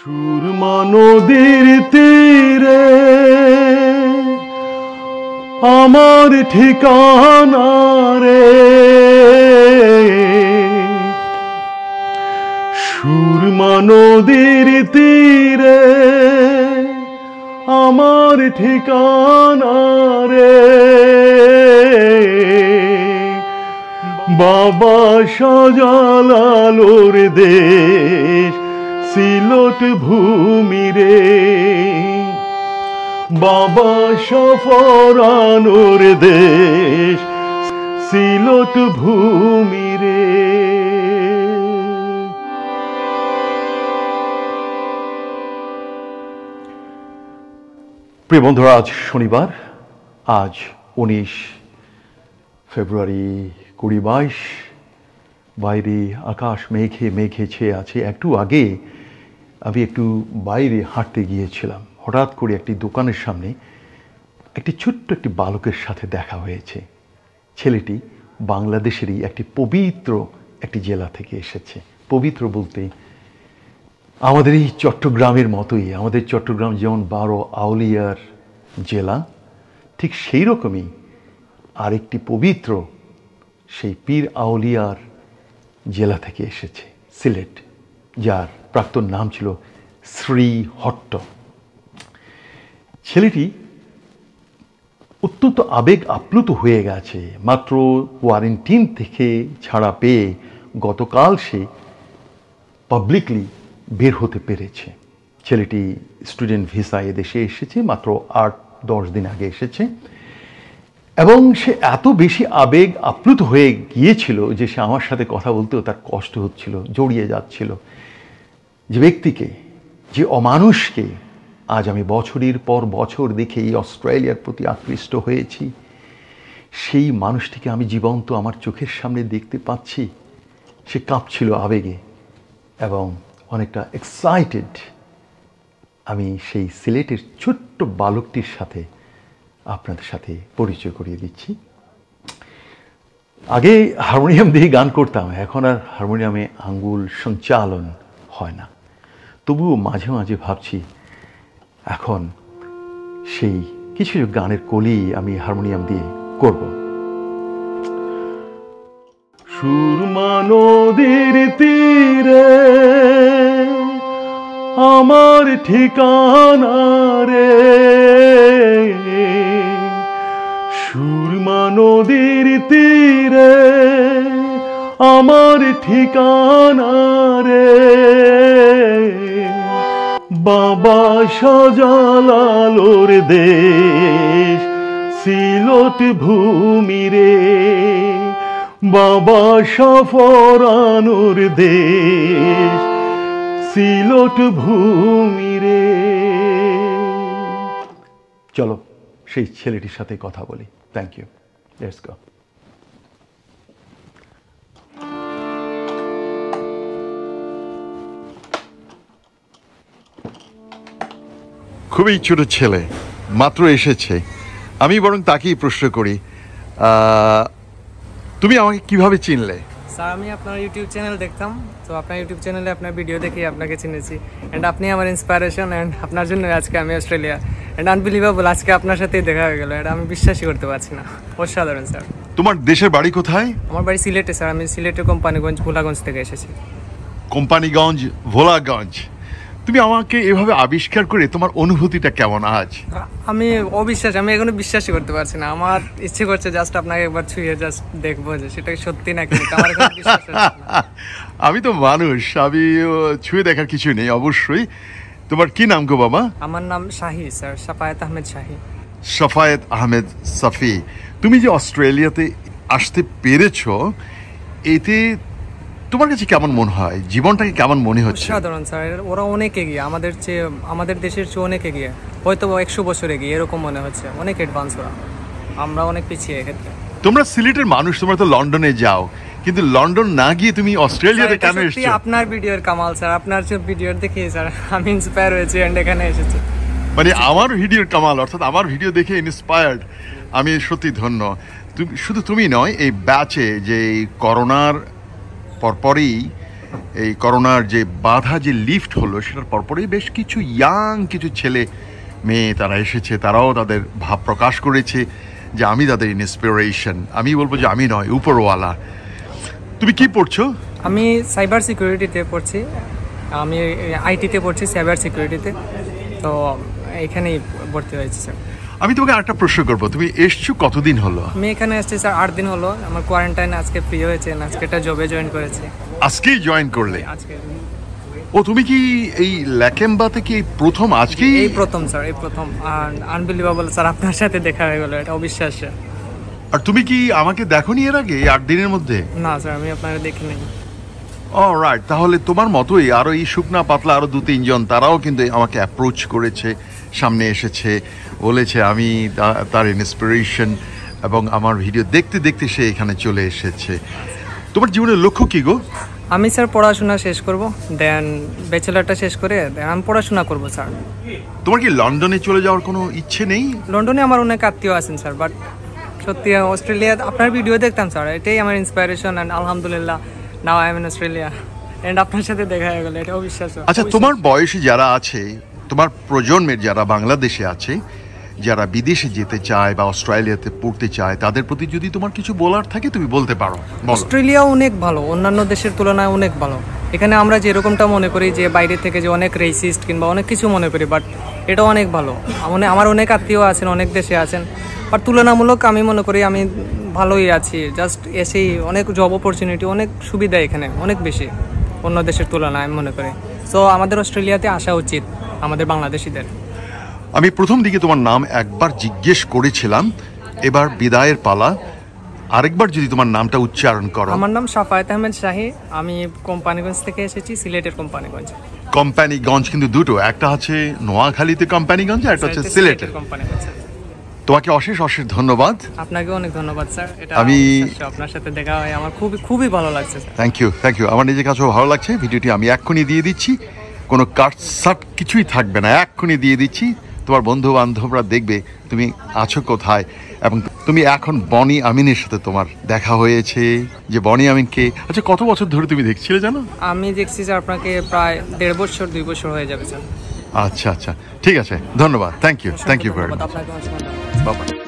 সুরমা নদীর তীরে আমার ঠিকানা রে, সুরমা নদীর তীরে আমার ঠিকানা রে, বাবা শাহজালালোর দেশ সিলট ভূমি রে, বাবা সফরানোর দেশ সিলট ভূমি রে। প্রিয় বন্ধুরা, আজ শনিবার, আজ 19 ফেব্রুয়ারি 2022। বাইরে আকাশ মেঘে মেঘে ছেয়ে আছে। একটু আগে আমি একটু বাইরে হাঁটতে গিয়েছিলাম, হঠাৎ করে একটি দোকানের সামনে একটি ছোট্ট একটি বালকের সাথে দেখা হয়েছে। ছেলেটি বাংলাদেশেরই একটি পবিত্র একটি জেলা থেকে এসেছে। পবিত্র বলতে আমাদের এই চট্টগ্রামের মতোই, আমাদের চট্টগ্রাম যেমন 12 আউলিয়ার জেলা, ঠিক সেই রকমই আরেকটি পবিত্র সেই পীর আউলিয়ার জেলা থেকে এসেছে, সিলেট, যার প্রাক্তন নাম ছিল শ্রীহট্ট। ছেলেটি অত্যন্ত আবেগ আপ্লুত হয়ে গেছে। মাত্র কোয়ারেন্টিন থেকে ছাড়া পেয়ে গতকাল সে পাবলিকলি বের হতে পেরেছে। ছেলেটি স্টুডেন্ট ভিসায় এদেশে এসেছে, মাত্র 8-10 দিন আগে এসেছে, এবং সে এত বেশি আবেগ আপ্লুত হয়ে গিয়েছিল যে সে আমার সাথে কথা বলতেও তার কষ্ট হচ্ছিল, জড়িয়ে যাচ্ছিল। যে ব্যক্তিকে, যে অমানুষকে আজ আমি বছরের পর বছর দেখে এই অস্ট্রেলিয়ার প্রতি আকৃষ্ট হয়েছি, সেই মানুষটিকে আমি জীবন্ত আমার চোখের সামনে দেখতে পাচ্ছি। সে কাঁপছিল আবেগে এবং অনেকটা এক্সাইটেড। আমি সেই সিলেটের ছোট্ট বালকটির সাথে আপনাদের সাথে পরিচয় করিয়ে দিচ্ছি। আগে হারমোনিয়াম দিয়ে গান করতাম, এখন আর হারমোনিয়ামে আঙ্গুল সঞ্চালন হয় না। তবুও মাঝে মাঝে ভাবছি এখন সেই কিছু গানের কলি আমি হারমোনিয়াম দিয়ে করব। সুরমা নদীর তীরে আমার ঠিকানা রে, সুরমা নদীর তীরে আমার ঠিকানা রে, বাবা শাহজালালোর দেশ সিলট ভূমি রে, বাবা সফরানোর দেশ সিলট ভূমি রে। চলো সেই ছেলেটির সাথে কথা বলি। Thank you. Let's go. খুবই ছোট ছেলে, মাত্র এসেছে। আমি বরং তাকেই প্রশ্ন করি, তুমি আমাকে কিভাবে চিনলে? স্যার, আমি আপনার ইউটিউব চ্যানেল দেখতাম, তো আপনার ইউটিউব চ্যানেলে আপনার ভিডিও দেখে আপনাকে চিনেছি। অ্যান্ড আপনি আমার ইন্সপিরেশন, অ্যান্ড আপনার জন্য আজকে আমি অস্ট্রেলিয়া। অ্যান্ড আনবিলিভেবল, আজকে আপনার সাথেই দেখা হয়ে গেল। এটা আমি বিশ্বাসই করতে পারছি না। অসাধারণ স্যার। তোমার দেশের বাড়ি কোথায়? আমার বাড়ি সিলেটে স্যার। আমি সিলেটের কোম্পানিগঞ্জ ভোলাগঞ্জ থেকে এসেছি। কোম্পানিগঞ্জ, ভোলাগঞ্জ। তুমি আমাকে এভাবে আবিষ্কার করে তোমার অনুভূতিটা কেমন আজ? আমি আমি এখনো বিশ্বাসই করতে পারছি না। আমার ইচ্ছে করছে জাস্ট আপনাকে একবার ছুঁয়ে জাস্ট দেখবো যে সেটা সত্যি নাকি। আমার বিশ্বাস হচ্ছে না। আমি তো মানুষ, আমি ছুঁয়ে দেখার কিছু নেই অবশ্যই। তোমার কি নাম গো বাবা? আমার নাম শাহি স্যার, সাফায়েত আহমেদ শাহি। সাফায়েত আহমেদ সাফি। তুমি যে অস্ট্রেলিয়াতে আসতে পেরেছো, এতে তোমার কাছে কেমন মনে হয়? জীবনটাকে কেমন মনে হচ্ছে? সাধারণ স্যার, ওরা অনেক এগিয়ে, আমাদের চেয়ে, আমাদের দেশের চেয়ে অনেক এগিয়ে, হয়তো 100 বছর এগিয়ে, এরকম মনে হচ্ছে। অনেক অ্যাডভান্স ওরা, আমরা অনেক পিছিয়ে এক্ষেত্রে। তোমরা সিলেটের মানুষ, তোমরা তো লন্ডনে যাও, কিন্তু লন্ডন না গিয়ে তুমি অস্ট্রেলিয়াতে কেন এসেছো? আপনার ভিডিওর কামাল স্যার, আপনার সব ভিডিও দেখে স্যার আমি ইন্সপায়ার হয়েছি এন্ড এখানে এসেছি। মানে আমার ভিডিওর কামাল, অর্থাৎ আমার ভিডিও দেখে ইন্সপায়ার্ড। আমি সত্যি ধন্য। শুধু তুমি নয়, এই ব্যাচে যে করোনার পরপরই এই করোনার যে বাধা যে লিফট হলো সেটার পরপরই বেশ কিছু কিছু ছেলে মেয়ে তারা এসেছে, তারাও তাদের ভাব প্রকাশ করেছে যে আমি তাদের ইন্সপিরেশন। আমি বলবো যে আমি নয়, উপরওয়ালা। তুমি কি পড়ছো? আমি সাইবার সিকিউরিটিতে পড়ছি, আমি আইটিতে পড়ছি, সাইবার সিকিউরিটিতে। তো এখানেই ভর্তি হয়েছি স্যার। আমি তোমাকে আরেকটা প্রশ্ন করবো, তুমি এসছো কতদিন হলো? আমি এখানে এসেছি স্যার 8 দিন হলো। আমার কোয়ারেন্টাইন আজকে ফ্রি হয়েছে, আজকে একটা জবে জয়েন করেছি। আজকেই জয়েন করলে? আজকে। ও তুমি কি এই ল্যাকেম্বাতে কি প্রথম আজকেই? এই প্রথম স্যার, এই প্রথম। আর আনবিলিভেবল স্যার, আপনার সাথে দেখা হয়ে গেল, এটা অবিশ্বাস্য। আর তুমি কি আমাকে দেখোনি এর আগে এই 8 দিনের মধ্যে? না স্যার, আমি আপনাকে দেখিনি। অলরাইট, তাহলে তোমার মতোই আরো এই শুকনা পাতলা আরো 2-3 জন তারাও কিন্তু আমাকে অ্যাপ্রোচ করেছে, সামনে এসেছে, বলেছে আমি তার ইন্সপিরেশন, এবং আমার ভিডিও দেখতে দেখতে সে এখানে চলে এসেছে। তোমার জীবনের লক্ষ্য কি গো? আমি স্যার পড়াশোনা শেষ করব, দেন ব্যাচেলারটা শেষ করে দেন আমি পড়াশোনা করব স্যার। তোমার কি লন্ডনে চলে যাওয়ার কোনো ইচ্ছে নেই? লন্ডনে আমার অনেক আত্মীয় আছেন স্যার, বাট সত্যি অস্ট্রেলিয়া আপনার ভিডিও দেখতাম স্যার, এটাই আমার ইন্সপিরেশন। অ্যান্ড আলহামদুলিল্লাহ now I am in Australia, and আপনার সাথে দেখা হয়ে গেল, এটা অবিশ্বাস্য। আচ্ছা, তোমার বয়সী যারা আছে, তোমার প্রজন্মের যারা বাংলাদেশে আছে, যারা বিদেশে যেতে চায় বা অস্ট্রেলিয়াতে পড়তে চায়, তাদের প্রতি যদি তোমার কিছু বলার থাকে তুমি বলতে পারো। অস্ট্রেলিয়া অনেক ভালো, অন্যান্য দেশের তুলনায় অনেক ভালো। এখানে আমরা যেরকমটা মনে করি যে বাইরে থেকে যে অনেক রেসিস্ট কিংবা অনেক কিছু মনে করি, বাট এটা অনেক ভালো। আমার অনেক আত্মীয় আছেন, অনেক দেশে আছেন, বাট তুলনামূলক আমি মনে করি আমি ভালোই আছি। জাস্ট এসেই অনেক জব অপরচুনিটি, অনেক সুবিধা এখানে অনেক বেশি অন্য দেশের তুলনায় আমি মনে করি। সো আমাদের অস্ট্রেলিয়াতে আসা উচিত আমাদের বাংলাদেশিদের। আমি প্রথম দিকে তোমার নাম একবার জিজ্ঞেস করেছিলাম, এবার বিদায়ের পালা। আরেকবার যদি তোমার নামটা উচ্চারণ করো। আমার নাম শাফায়েত আহমেদ শাহী, আমি কোম্পানিগঞ্জ থেকে এসেছি, সিলেটের কোম্পানিগঞ্জ। কোম্পানিগঞ্জ কিন্তু দুটো, একটা হচ্ছে নোয়াখালীতে কোম্পানিগঞ্জ, আর একটা হচ্ছে সিলেটের কোম্পানিগঞ্জ। তোমাকে অশেষ অশেষ ধন্যবাদ। আপনাকে অনেক ধন্যবাদ স্যার, এটা আমি আপনার সাথে দেখা হয় আমার খুবই ভালো লাগছে স্যার। Thank you. আমার নিজের কাছেও ভালো লাগছে। ভিডিওটি আমি এক্ষুনি দিয়ে দিচ্ছি, কোনো কাট সাট কিছুই থাকবে না, এক্ষুনি দিয়ে দিচ্ছি। তোমার বন্ধু বান্ধবরা দেখবে তুমি আছো কোথায়, এবং তুমি এখন বনি আমিনের সাথে তোমার দেখা হয়েছে। যে বনি আমিনকে আচ্ছা কত বছর ধরে তুমি দেখছিলে জানো? আমি দেখছি স্যার আপনাকে প্রায় 1.5 বছর 2 বছর হয়ে যাবে স্যার। আচ্ছা, ঠিক আছে, ধন্যবাদ। Thank you very much. আপনাকে বাবা।